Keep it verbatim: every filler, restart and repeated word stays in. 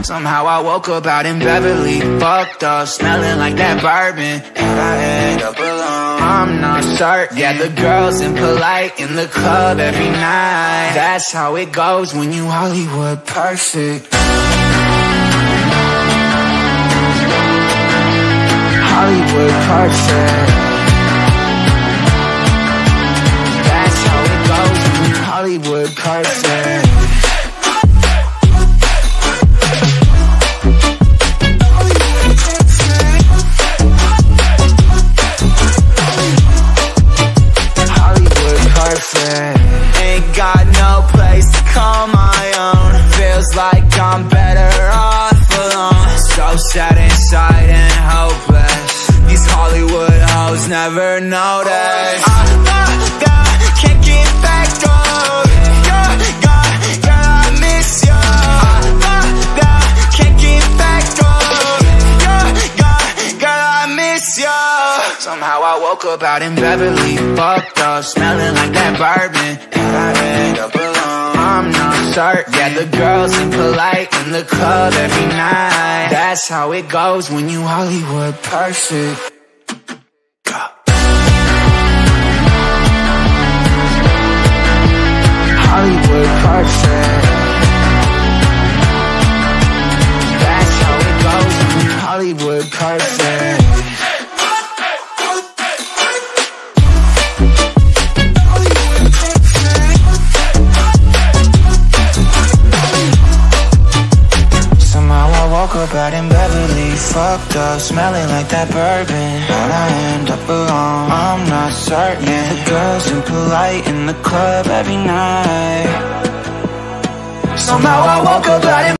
Somehow I woke up out in Beverly, fucked up, smelling like that bourbon, and I end up alone. I'm not certain. Yeah, the girls impolite in the club every night. That's how it goes when you Hollywood perfect. Hollywood perfect. That's how it goes when you Hollywood perfect. Ain't got no place to call my own. Feels like I'm better off alone. So sad inside and hopeless. These Hollywood hoes never notice. I, I, I can't get back up. Girl, girl, girl, I miss you. I, I, I can't get back up. Girl, girl, girl, I miss you. Somehow I woke up out in Beverly, fucked up, smelling like that bourbon, and I end up alone. I'm not certain. Yeah, the girls impolite in the club every night. That's how it goes when you Hollywood perfect. Hollywood perfect. That's how it goes when you Hollywood perfect. Woke up out in Beverly, fucked up, smelling like that bourbon, and I end up alone. I'm not certain. Yeah, the girls impolite in the club every night. Somehow I woke up